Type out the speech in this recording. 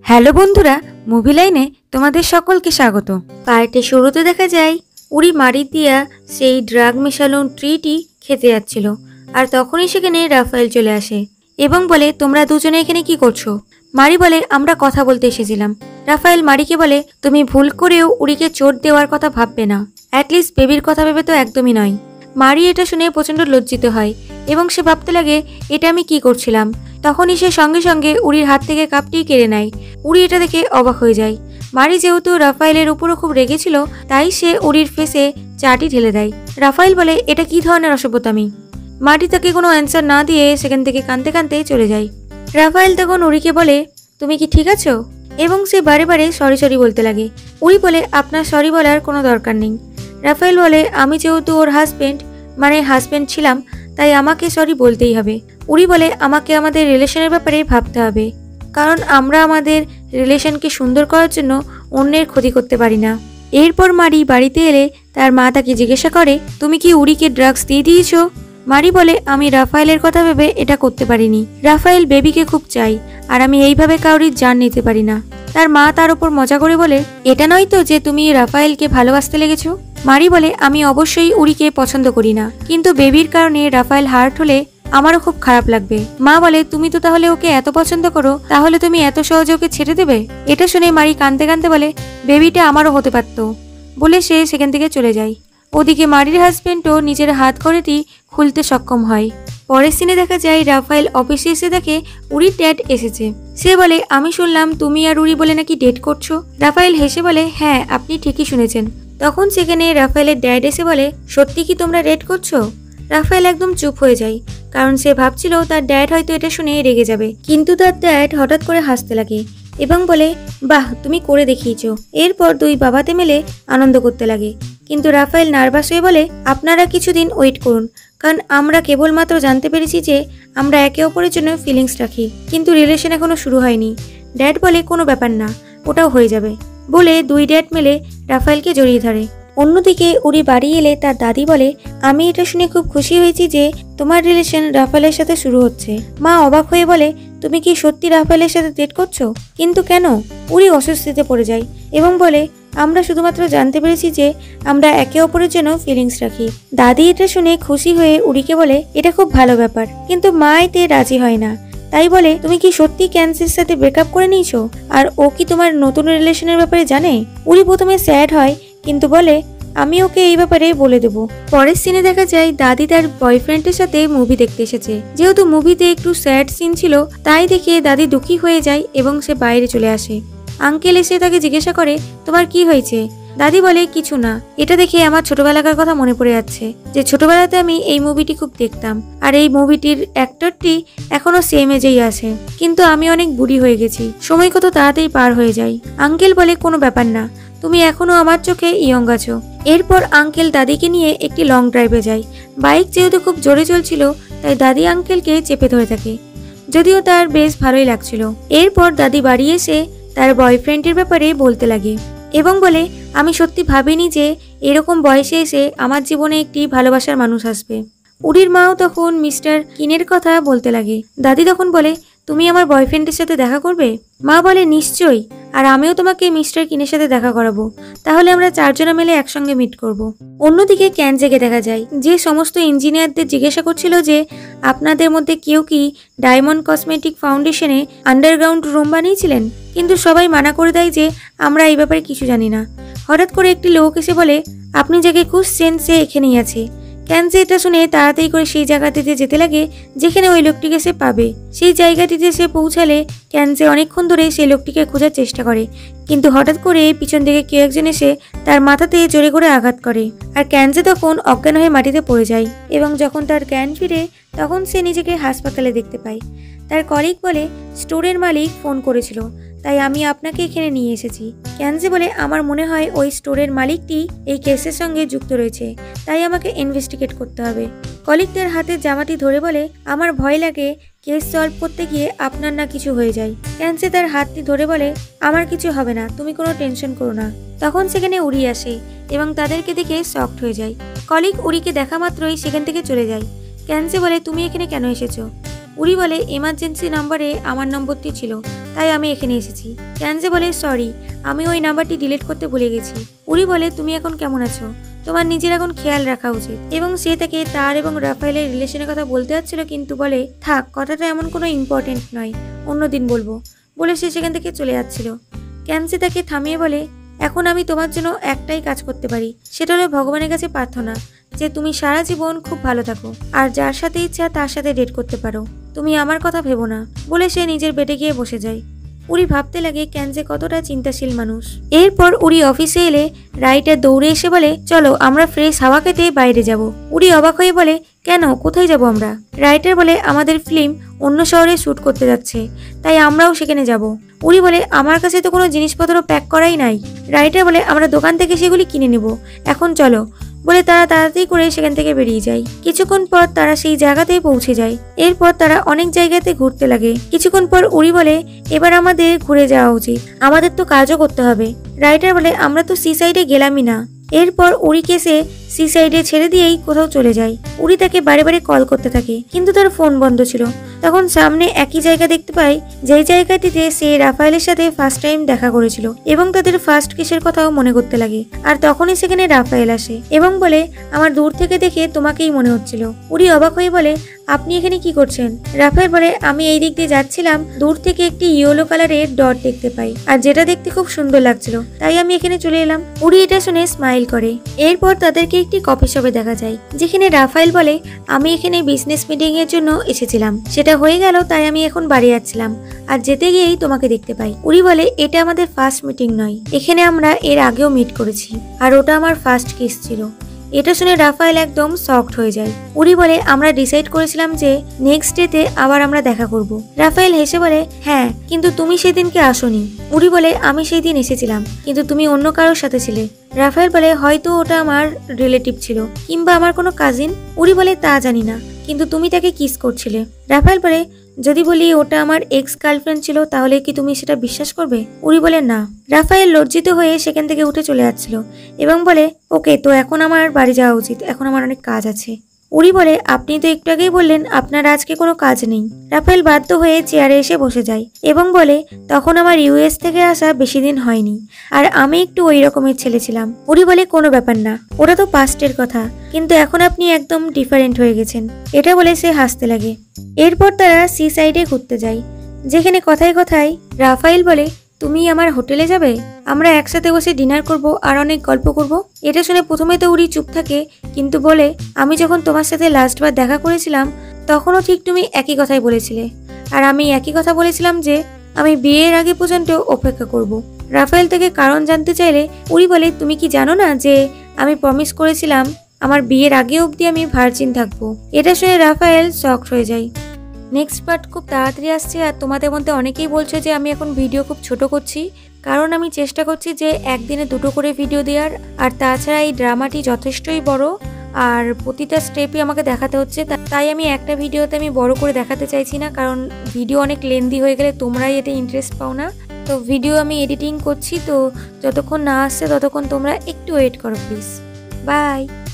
Hello বন্ধুরা, movie লাইনে তোমাদের সকলকে স্বাগত। পার্টের শুরুতে দেখা যায় উড়ি মারি দিয়া সেই ড্রাগ মেশানো ট্রিটি খেতে যাচ্ছিল, আর তখনই সেখানে রাফায়েল চলে আসে এবং বলে, তোমরা দুজনে এখানে কি করছো? মারি বলে, আমরা কথা বলতে এসেছিলাম। রাফায়েল মারিকে বলে, তুমি ভুল করেও উড়িকে চোট দেওয়ার কথা ভাববে না, অ্যাটলিস্ট বেবির কথা ভেবে তো একদমই নয়। মারি এটা শুনে প্রচণ্ড লজ্জিত হয় এবং সে ভাবতে লাগে, এটা আমি কি করছিলাম। তখনই সে সঙ্গে সঙ্গে উড়ির হাত থেকে কাপটি কেড়ে নেয়। উড়ি এটা দেখে অবাক হয়ে যায়। মারি যেহেতু রাফায়েলের উপরও খুব রেগেছিল, তাই সে উড়ির ফেসে চাটি ঢেলে দেয়। রাফায়েল বলে, এটা কি ধরনের অসভ্যতামি? মারি তাকে কোনো অ্যান্সার না দিয়ে সেখান থেকে কাঁদতে কাঁদতে চলে যায়। রাফায়েল তখন উড়িকে বলে, তুমি কি ঠিক আছো? এবং সে বারে বারে সরি সরি বলতে লাগে। উড়ি বলে, আপনার সরি বলার কোনো দরকার নেই। রাফায়েল বলে, আমি যেহেতু ওর হাজব্যান্ড ছিলাম, তাই আমাকে সরি বলতেই হবে। উড়ি বলে, আমাকে আমাদের রিলেশনের ব্যাপারে ভাবতে হবে, কারণ আমরা আমাদের রিলেশনকে সুন্দর করার জন্য অন্যের ক্ষতি করতে পারি না। এরপর মারি বাড়িতে এলে তার মা তাকে জিজ্ঞাসা করে, তুমি কি উড়িকে ড্রাগস দিয়ে দিয়েছো? মারি বলে, আমি রাফায়েলের কথা ভেবে এটা করতে পারিনি। রাফায়েল বেবিকে খুব চাই, আর আমি এইভাবে কাউরির জান নিতে পারি না। তার মা তার উপর মজা করে বলে, এটা নয় তো যে তুমি রাফায়েলকে ভালোবাসতে লেগেছো? মারি বলে, আমি অবশ্যই উড়িকে পছন্দ করি না, কিন্তু বেবির কারণে রাফায়েল হার্ট হলে আমারও খুব খারাপ লাগবে। মা বলে, তুমি তো তাহলে ওকে এত পছন্দ করো, তাহলে তুমি এত সহজে ওকে ছেড়ে দেবে? এটা শুনে মারি কাঁদতে কাঁদতে বলে, বেবিটা আমারও হতে পারতো, বলে সে সেখান থেকে চলে যায়। ওদিকে মারির হাজবেন্ডও নিজের হাত কড়াটি খুলতে সক্ষম হয়। পরের সিনে দেখা যায় রাফায়েল অফিসে এসে দেখে উড়ির ড্যাড এসেছে। সে বলে, আমি শুনলাম তুমি আর উড়ি বলে নাকি ডেট করছো। রাফায়েল হেসে বলে, হ্যাঁ, আপনি ঠিকই শুনেছেন। তখন সেখানে রাফায়েলের ড্যাড এসে বলে, সত্যি কি তোমরা ডেট করছো? রাফায়েল একদম চুপ হয়ে যায়, কারণ সে ভাবছিল তার ড্যাড হয়তো এটা শুনে রেগে যাবে। কিন্তু তার ড্যাড হঠাৎ করে হাসতে লাগে এবং বলে, বাহ, তুমি করে দেখিয়েছো। এরপর দুই বাবাতে মিলে আনন্দ করতে লাগে। কিন্তু রাফায়েল নার্ভাস হয়ে বলে, আপনারা কিছুদিন ওয়েট করুন, কারণ আমরা কেবলমাত্র জানতে পেরেছি যে আমরা একে অপরের জন্য ফিলিংস রাখি, কিন্তু রিলেশন এখনো শুরু হয়নি। ড্যাড বলে, কোনো ব্যাপার না, ওটাও হয়ে যাবে, বলে দুই ড্যাড মিলে রাফায়েলকে জড়িয়ে ধরে। অন্যদিকে উড়ি বাড়ি এলে তার দাদি বলে, আমি এটা শুনে খুব খুশি হয়েছি যে তোমার রিলেশন রাফায়েলের সাথে শুরু হচ্ছে। মা অবাক হয়ে বলে, তুমি কি সত্যি রাফায়েলের সাথে ডেট করছো? কিন্তু কেন? উড়ি অস্বস্তিতে পড়ে যায় এবং বলে, আমরা শুধুমাত্র জানতে পেরেছি যে আমরা একে অপরের জন্য ফিলিংস রাখি। দাদি এটা শুনে খুশি হয়ে উড়িকে বলে, এটা খুব ভালো ব্যাপার, কিন্তু মা এতে রাজি হয় না। তাই বলে, তুমি কি সত্যি ক্যান্সের সাথে ব্রেকআপ করে নিয়েছো? আর ও কি তোমার নতুন রিলেশনের ব্যাপারে জানে? উড়ি প্রথমে স্যাড হয়, কিন্তু বলে, আমি ওকে এই ব্যাপারে বলে দেবো। পরের সিনে দেখা যায় দাদি তার বয়ফ্রেন্ডের সাথে মুভি দেখতে এসেছে। যেহেতু মুভিতে একটু স্যাড সিন ছিল, তাই দেখে দাদি দুঃখী হয়ে যায় এবং সে বাইরে চলে আসে। আঙ্কেল এসে তাকে জিজ্ঞাসা করে, তোমার কি হয়েছে? দাদি বলে, কিছু না। এটা দেখে আমার ছোটবেলাকার কথা মনে পড়ে যাচ্ছে, যে ছোটবেলাতে আমি এই মুভিটি খুব দেখতাম, আর এই মুভিটির অ্যাক্টরটি এখনো সেম এজেই আছে, কিন্তু আমি অনেক বুড়ি হয়ে গেছি, সময় কত তাড়াতাড়ি পার হয়ে যায়। আঙ্কেল বলে, কোনো ব্যাপার না, তুমি এখনো আমার চোখে ইয়ং আছো। এরপর আঙ্কেল দাদিকে নিয়ে একটি লং ড্রাইভে যায়। বাইক যেহেতু খুব জোরে চলছিল, তাই দাদি আঙ্কেলকে চেপে ধরে থাকে, যদিও তার বেশ ভালোই লাগছিল। এরপর দাদি বাড়ি এসে তার বয়ফ্রেন্ডের ব্যাপারে বলতে লাগে এবং বলে, আমি সত্যি ভাবিনি যে এরকম বয়সে এসে আমার জীবনে একটি ভালোবাসার মানুষ আসবে। উড়ির মাও তখন মিস্টার কিনের কথা বলতে লাগে। দাদি তখন বলে, তুমি আমার বয়ফ্রেন্ডের সাথে দেখা করবে? মা বলে, নিশ্চয়ই, আর আমিও তোমাকে মিস্টার কিনের সাথে দেখা করাবো, তাহলে আমরা চারজনে মিলে একসঙ্গে মিট করব। অন্যদিকে ক্যানজেকে দেখা যায়, যে সমস্ত ইঞ্জিনিয়ারদের জিজ্ঞাসা করছিল যে আপনাদের মধ্যে কেউ কি ডায়মন্ড কসমেটিক ফাউন্ডেশনে আন্ডারগ্রাউন্ড রুম বানিয়েছিলেন, কিন্তু সবাই মানা করে দেয় যে আমরা এই ব্যাপারে কিছু জানি না। হঠাৎ করে একটি লোক এসে বলে, আপনি যাকে খুঁজছেন সে এখানেই আছে। ক্যানজে এটা শুনে তাড়াতাড়ি করে সেই জায়গাটিতে যেতে লাগে যেখানে ওই লোকটিকে সে পাবে। সেই জায়গাটিতে সে পৌঁছালে ক্যানজে অনেকক্ষণ ধরে সেই লোকটিকে খোঁজার চেষ্টা করে, কিন্তু হঠাৎ করে পিছন থেকে কেউ একজন এসে তার মাথাতে জোরে করে আঘাত করে, আর ক্যানজে তখন অজ্ঞান হয়ে মাটিতে পড়ে যায়। এবং যখন তার জ্ঞান ফিরে, তখন সে নিজেকে হাসপাতালে দেখতে পায়। তার কলিগ বলে, স্টোরের মালিক ফোন করেছিল, তাই আমি আপনাকে এখানে নিয়ে এসেছি। ক্যানজে বলে, আমার মনে হয় ওই স্টোরের মালিকটি এই কেসের সঙ্গে যুক্ত রয়েছে, তাই আমাকে ইনভেস্টিগেট করতে হবে। কলিগদের হাতের জামাটি ধরে বলে, আমার ভয় লাগে কেস সলভ করতে গিয়ে আপনার না কিছু হয়ে যায়। ক্যানজে তার হাতটি ধরে বলে, আমার কিছু হবে না, তুমি কোনো টেনশন করো না। তখন সেখানে উড়ি আসে এবং তাদেরকে দেখে শকড হয়ে যায়। কলিগ উড়িকে দেখা মাত্রই সেখান থেকে চলে যায়। ক্যানজে বলে, তুমি এখানে কেন এসেছো? উরি বলে এমার্জেন্সি নাম্বারে আমার নম্বরটি ছিল, তাই আমি এখানে এসেছি। ক্যানজে বলে সরি, আমি ওই নাম্বারটি ডিলিট করতে ভুলে গেছি। উরি বলে তুমি এখন কেমন আছো? তোমার নিজের এখন খেয়াল রাখা উচিত। এবং সে তাকে তার এবং রাফায়েলের রিলেশনের কথা বলতে যাচ্ছিল, কিন্তু বলে থাক, কথাটা এমন কোনো ইম্পর্টেন্ট নয়, অন্যদিন বলবো, বলে সে সেখান থেকে চলে যাচ্ছিল। ক্যানসি তাকে থামিয়ে বলে এখন আমি তোমার জন্য একটাই কাজ করতে পারি, সেটা হলো ভগবানের কাছে প্রার্থনা যে তুমি সারা জীবন খুব ভালো থাকো আর যার সাথে ইচ্ছা তার সাথে ডেট করতে পারো, তুমি আমার কথা ভেবো না, বলে সে নিজের বেডে গিয়ে বসে যায়। উরি ভাবতে লাগে ক্যানজে কতটা চিন্তাশীল মানুষ। এরপর উরি অফিসে এলে রাইটার দৌড়ে এসে বলে চলো আমরা ফ্রেশ হাওয়া খেতে বাইরে যাব। উরি অবাক হয়ে বলে কেন, কোথায় যাব আমরা? রাইটার বলে আমাদের ফিল্ম অন্য শহরে শ্যুট করতে যাচ্ছে, তাই আমরাও সেখানে যাব। উরি বলে আমার কাছে তো কোনো জিনিসপত্র প্যাক করাই নাই। রাইটার বলে আমরা দোকান থেকে সেগুলি কিনে নেব, এখন চলো, বলে তারা তাড়াতাড়ি করে সেখান থেকে বেরিয়ে যায়। কিছুক্ষণ পর তারা সেই জায়গাতেই পৌঁছে যায়। এরপর তারা অনেক জায়গাতে ঘুরতে লাগে। কিছুক্ষণ পর উরি বলে এবার আমাদের ঘুরে যাওয়া উচিত, আমাদের তো কাজও করতে হবে। রাইটার বলে আমরা তো সি সাইডে গেলামই না। এরপর উরিকে সে সি সাইডে ছেড়ে দিয়েই কোথাও চলে যায়। উরি তাকে বারে বারে কল করতে থাকে, কিন্তু তার ফোন বন্ধ ছিল। তখন সামনে একই জায়গা দেখতে পায়, যেই জায়গাটিতে সে রাফায়েলের সাথে ফার্স্ট টাইম দেখা করেছিল এবং তাদের ফার্স্ট কিসের কথাও মনে করতে লাগে। আর তখনই সেখানে রাফায়েল আসে এবং বলে আমার দূর থেকে দেখে তোমাকেই মনে হচ্ছিল। উরি অবাক হয়ে বলে আপনি এখানে কি করছেন? রাফায়েল বলে আমি এই দিক দিয়ে যাচ্ছিলাম, দূর থেকে একটি ইয়েলো কালারের ডট দেখতে পাই আর যেটা দেখতে খুব সুন্দর লাগছিল, তাই আমি এখানে চলে এলাম। উরি এটা শুনে স্মাইল করে। এরপর তাদেরকে একটি কফি শপে দেখা যায়, যেখানে রাফায়েল বলে আমি এখানে বিজনেস মিটিং এর জন্য এসেছিলাম, সেটা হয়ে গেল, তাই আমি এখন বাড়ি যাচ্ছিলাম আর যেতে গিয়েই তোমাকে দেখতে পাই। উরি বলে এটা আমাদের ফার্স্ট মিটিং নয়, এখানে আমরা এর আগেও মিট করেছি আর ওটা আমার ফার্স্ট কিস ছিল। এটা শুনে রাফায়েল একদম শকড হয়ে যায়। উরি বলে আমরা ডিসাইড করেছিলাম যে নেক্সট ডেতে আবার আমরা দেখা করব। রাফায়েল হেসে বলে হ্যাঁ, কিন্তু তুমি সেদিনকে আসোনি। উরি বলে আমি সেই দিন এসেছিলাম, কিন্তু তুমি অন্য কারোর সাথে ছিলে। রাফায়েল বলে হয়তো ওটা আমার রিলেটিভ ছিল কিংবা আমার কোনো কাজিন। উরি বলে তা জানি না, কিন্তু তুমি তাকে কিস করছিলে। রাফায়েল বলে যদি বলি ওটা আমার এক্স গার্লফ্রেন্ড ছিল, তাহলে কি তুমি সেটা বিশ্বাস করবে? উরি বলে না। রাফায়েল লজ্জিত হয়ে সেখান থেকে উঠে চলে যাচ্ছিল এবং বলে ওকে, তো এখন আমার বাড়ি যাওয়া উচিত, এখন আমার অনেক কাজ আছে। উরি বলে আপনি তো একটু আগেই বললেন আপনার আজকে কোনো কাজ নেই। রাফায়েল বাধ্য হয়ে চেয়ারে এসে বসে যায় এবং বলে তখন আমার ইউএস থেকে আসা বেশি দিন হয়নি আর আমি একটু ওই রকমের ছেলে ছিলাম। উরি বলে কোনো ব্যাপার না, ওটা তো পাস্টের কথা, কিন্তু এখন আপনি একদম ডিফারেন্ট হয়ে গেছেন। এটা বলে সে হাসতে লাগে। এরপর তারা সি সাইডে ঘুরতে যায়, যেখানে কথায় কথায় রাফায়েল বলে তুমি আমার হোটেলে যাবে, আমরা একসাথে বসে ডিনার করব আর অনেক গল্প করব। এটা শুনে প্রথমে তো উরি চুপ থাকে, কিন্তু বলে আমি যখন তোমার সাথে লাস্টবার দেখা করেছিলাম তখনও ঠিক তুমি একই কথাই বলেছিলে, আর আমি একই কথা বলেছিলাম যে আমি বিয়ের আগে পর্যন্ত অপেক্ষা করব। রাফায়েল থেকে কারণ জানতে চাইলে উরি বলে তুমি কি জানো না যে আমি প্রমিস করেছিলাম আমার বিয়ের আগে অবধি আমি ভার্জিন থাকবো। এটা শুনে রাফায়েল শকড হয়ে যায়। নেক্সট পার্ট খুব তাড়াতাড়ি আসছে আর তোমাদের মধ্যে অনেকেই বলছে যে আমি এখন ভিডিও খুব ছোট করছি, কারণ আমি চেষ্টা করছি যে একদিনে 2টো করে ভিডিও দেওয়ার। আর তাছাড়া এই ড্রামাটি যথেষ্টই বড় আর প্রতিটা স্টেপই আমাকে দেখাতে হচ্ছে, তাই আমি একটা ভিডিওতে আমি বড় করে দেখাতে চাইছি না, কারণ ভিডিও অনেক লেন্দি হয়ে গেলে তোমরাই এতে ইন্টারেস্ট পাও না। তো ভিডিও আমি এডিটিং করছি, তো যতক্ষণ না আসছে ততক্ষণ তোমরা একটু ওয়েট করো প্লিজ। বাই।